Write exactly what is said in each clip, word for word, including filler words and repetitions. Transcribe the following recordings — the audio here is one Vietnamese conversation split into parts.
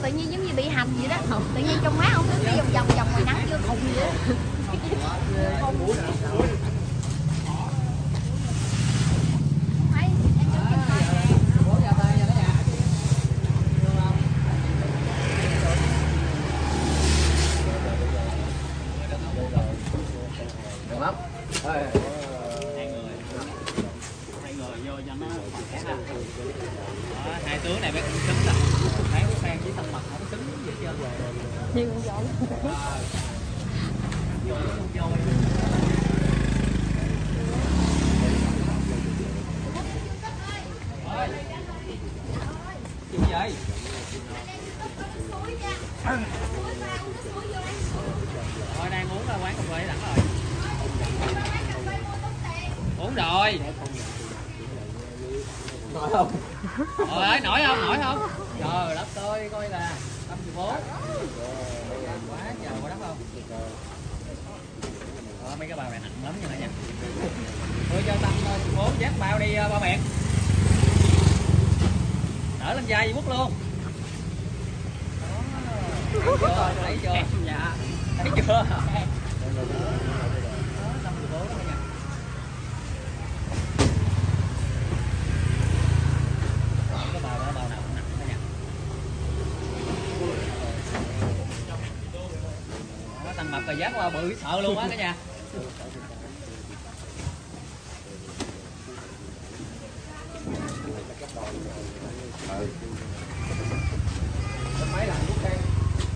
tự nhiên giống như bị hầm vậy đó. Tự nhiên trong má không đứng đi vòng vòng vòng ngoài nắng chưa khùng vậy. Được lắm. Hai người hai người vô cho nó khỏe ha. Đó, hai tướng này mới cứng là thấy cái fan với thân mật không cứng gì hết trơn. Nhiều giỏi. Vô vô gì vậy? Thôi đang uống là quán cà phê đẳng rồi. Uống rồi. nổi không? Rồi nổi không? Nổi không? Trời đất ơi coi là năm mươi bốn. Quá trời quá đất không? Đó, mấy cái bao này nặng lắm như này nha. Tôi cho Tâm bốn dắt bao đi ba bẹn. Đỡ lên vai quất luôn. Thấy chưa? Thấy chưa? Dạ. Thấy chưa? năm mươi bốn đó nha. Cái bao đó bao nào cũng nặng đó nha. Đó, Tăng mập rồi dắt qua bự sợ luôn á cả nhà. Mấy lần lúc đây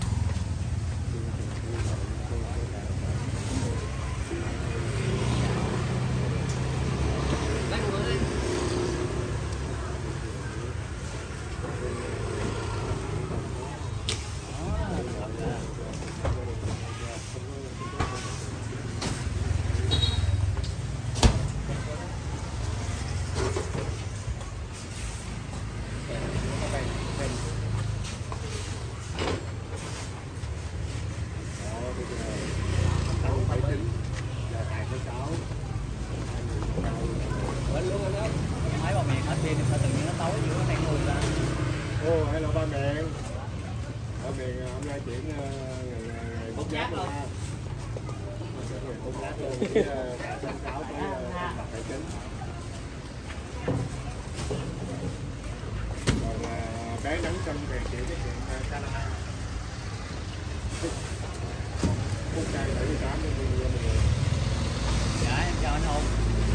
Mấy bao miệng hết pin thì tự nhiên nó tối giữa cái này người ra. Ô, hay là ba miệng. Ba miệng hôm nay chuyển ngày bốc giác luôn ha. Ngày bốc giác luôn, với sân khấu với mặt tài chính. Còn bé nắng cân thì chịu cái chuyện Canada. Phút cây bảy mươi tám đến mười người. Dạ em cho anh hôn.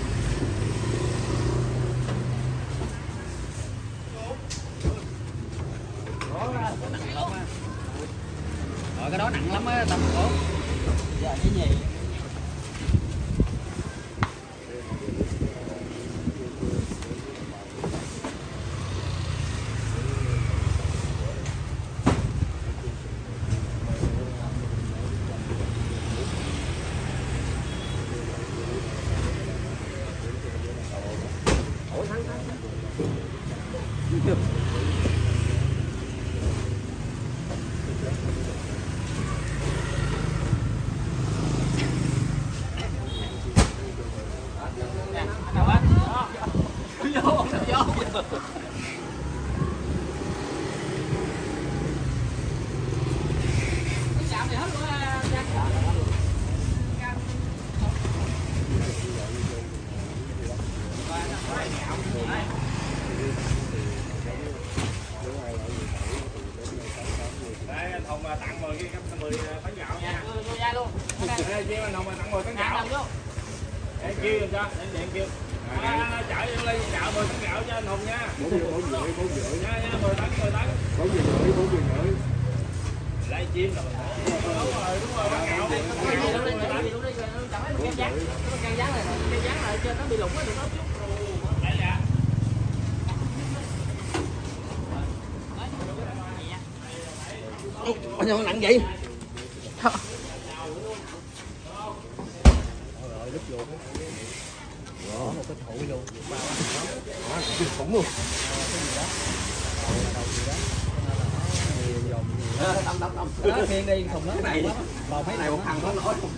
Nặng lắm á. Rồi cái đó nặng lắm á Tâm Cổ. Giờ cái gì? Đây anh Hùng tặng mười cái mười tấn gạo nha. Tôi ra luôn. Đây kêu anh Hùng tặng mười tấn gạo. Để kêu làm sao? Để điện kêu. À, chở đi lên gạo mười tấn gạo cho anh Hùng nha. bốn rưỡi, bốn rưỡi, bốn rưỡi. Nha nha, mười tấn, mười tấn. bốn rưỡi, bốn rưỡi. Lấy chim rồi. Đúng rồi, đúng rồi, bán gạo đi. Cái dáng, cái dáng này, cái dáng này trên nó bị lủng á đừng có chút. Đây nè. Ủa sao nặng vậy? Thôi. Rồi đứt luôn. Đó, một cái thổi luôn. Đó, kinh khủng luôn. Đâm đâm đâm. Đó khiêng đi thùng lớn này. Bò mấy này một thằng nó nổi luôn.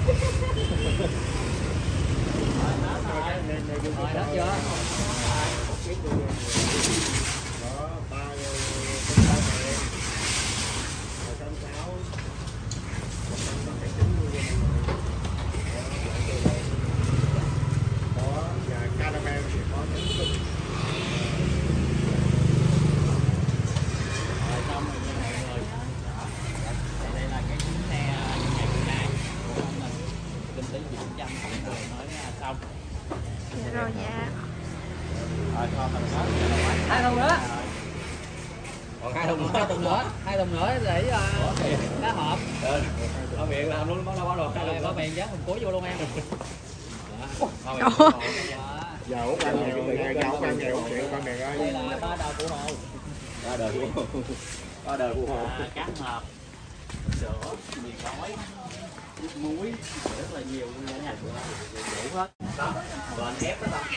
Rồi hết chưa? Đó, ba trăm sáu đó, và caramel thì có trứng sung. Rồi xong rồi nha mọi người. Đây là cái chuyến xe những ngày hôm nay của mình kinh tế Vĩnh Châm rồi nói xong. Rồi dạ. Rồi thôi mình nói Hai thùng nữa. còn hai thùng hai thùng nữa hai thùng nữa để uh, cá hộp. Ở miệng làm luôn, nó bắt đầu Rồi có miệng dán thùng cuối vô luôn em. Giờ út ăn nghèo, giờ út ăn nghèo, chuyện con này ơi. Đây là ba đầu của hồ. ba đời của ba đời của hồ. À, cá hộp, sữa, mì gói, nước muối rất là nhiều luôn nha, đủ hết. Rồi anh ép đó ta.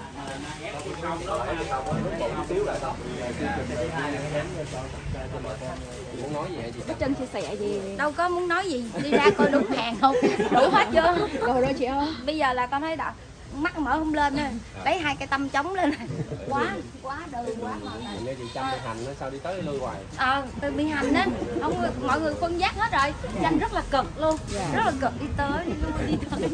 Muốn nói gì chị? Bích Trinh chia sẻ gì? Đâu có muốn nói gì, đi ra coi đúng hàng không, đủ hết chưa? Rồi đó chị ơi. Bây giờ là con thấy đã mắt mở không lên nữa, lấy hai cây tăm chống lên này. Quá, quá đời quá ngon này. Nghe chị Trâm đi hành nó sao đi tới lui hoài. Ờ, từ đi hành á, không mọi người phân giác hết rồi, Tranh rất là cực luôn, rất là cực đi tới, đi lui, đi tới.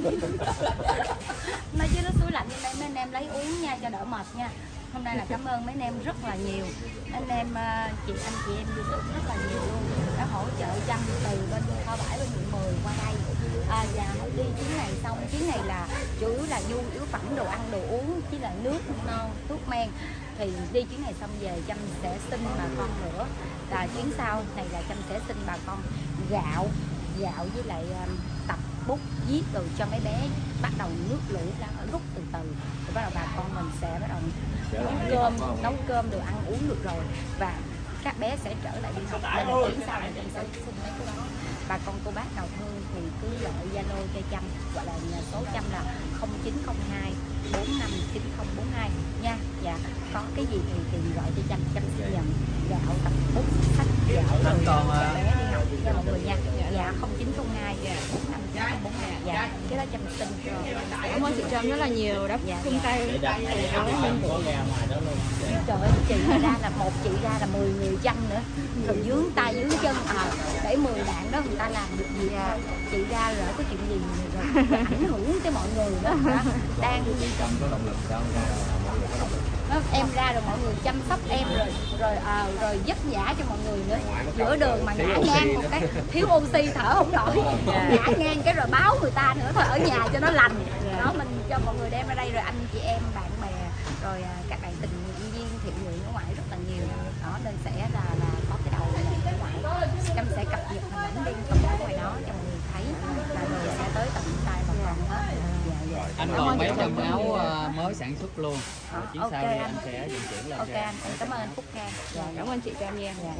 Nói chứ nó suối lạnh như đây mấy anh em lấy uống nha cho đỡ mệt nha. Hôm nay là cảm ơn mấy anh em rất là nhiều, anh em chị anh chị em YouTube rất là nhiều luôn đã hỗ trợ Tranh từ bên kho bãi bên quận mười qua đây. À, và đi chuyến này xong, chuyến này là chủ yếu là nhu yếu phẩm đồ ăn đồ uống chứ là nước non thuốc men. Thì đi chuyến này xong về Trâm sẽ xin bà con nữa là chuyến sau này là Trâm sẽ xin bà con gạo gạo với lại um, tập bút viết rồi cho mấy bé bắt đầu nước lũ đã rút từ từ rồi bắt đầu bà con mình sẽ bắt đầu nấu cơm nấu cơm đồ ăn uống được rồi và các bé sẽ trở lại đi học. Nên là chuyến sau này Trâm sẽ xin mấy cái đó. Bà con cô bác nào thương thì cứ gọi Zalo cho Trâm, gọi là số Trâm là không chín không hai bốn năm chín không bốn hai nha. Dạ, có cái gì thì tìm gọi cho Trâm, Trâm sẽ nhận gạo, tập bút, sách, gạo rồi cho bé đi học cho mọi người nha. Dạ không chín không hai bốn năm chín không bốn hai. Dạ, cái đó Trâm xin cho. Cảm ơn chị Trâm rất là nhiều đã Dạ, chung tay. để đặt áo mình có ra ngoài đó luôn. Trời ơi, chị ra là một chị ra là mười người Trâm nữa, rồi dướng tay dướng chân à, để mười bạn đó người ta làm được gì à, chị ra rồi có chuyện gì rồi, rồi ảnh hưởng tới mọi người đó, đó. Đang Trâm có động lực sao ra mọi người có động lực. đó, em ra rồi mọi người chăm sóc em rồi rồi à, rồi vất vả cho mọi người nữa. Giữa đường mà ngã ngang một cái thiếu oxy thở không nổi, ngã ngang cái rồi báo người ta nữa, thôi ở nhà cho nó lành. Đó, mình cho mọi người đem ra đây rồi anh chị em bạn bè rồi à, các bạn tình viên thiện nguyện ở ngoài rất là nhiều đó, nên sẽ là là có cái đầu này ở ngoài Trâm sẽ cập nhật hình ảnh liên tục ở ngoài đó cho mọi người thấy là rồi sẽ tới tận tay bà con hết. Dạ, dạ. Anh còn mấy trăm áo uh, mới sản xuất luôn. Rồi chuyến Ok sau thì anh. anh sẽ vận chuyển lên. Ok anh, em cảm ơn anh Phúc Khang. Dạ, Cảm ơn chị Trâm nha. dạ.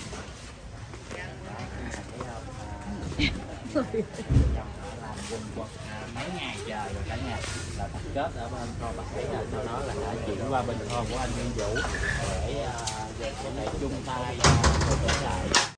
Làm quần quật à, mấy ngày trời rồi cả nhà là tập kết ở bên kho bãi, là sau đó là đã chuyển qua bên kho của anh Nguyên Vũ để uh, để chung tay uh, trở lại.